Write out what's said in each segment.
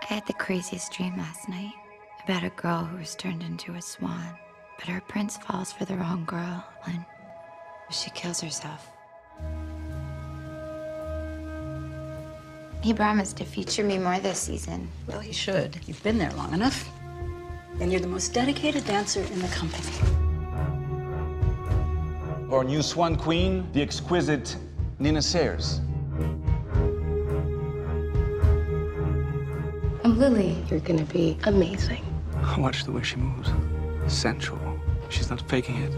I had the craziest dream last night about a girl who was turned into a swan. But her prince falls for the wrong girl and she kills herself. He promised to feature me more this season. Well, he should. You've been there long enough. And you're the most dedicated dancer in the company. Our new swan queen, the exquisite Nina Sayers. I'm Lily. You're gonna be amazing. Watch the way she moves. Sensual. She's not faking it.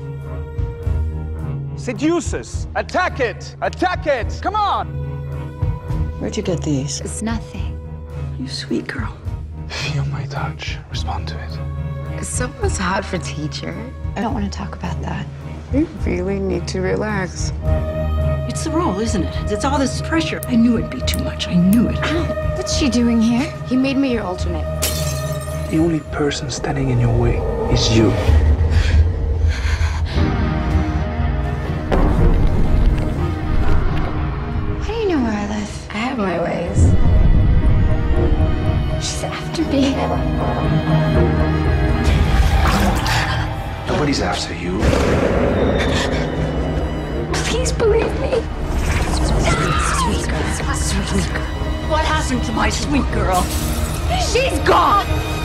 Seduces! Attack it! Attack it! Come on! Where'd you get these? It's nothing. You sweet girl. Feel my touch. Respond to it. Someone's hot for teacher. I don't want to talk about that. You really need to relax. It's the role, isn't it? It's all this pressure. I knew it'd be too much. I knew it. Ow. What's she doing here? He made me your alternate. The only person standing in your way is you. How do you know where I live? I have my ways. She's after me. Nobody's after you. Please believe me. Sweet girl. Sweet girl. What happened to my sweet girl? She's gone!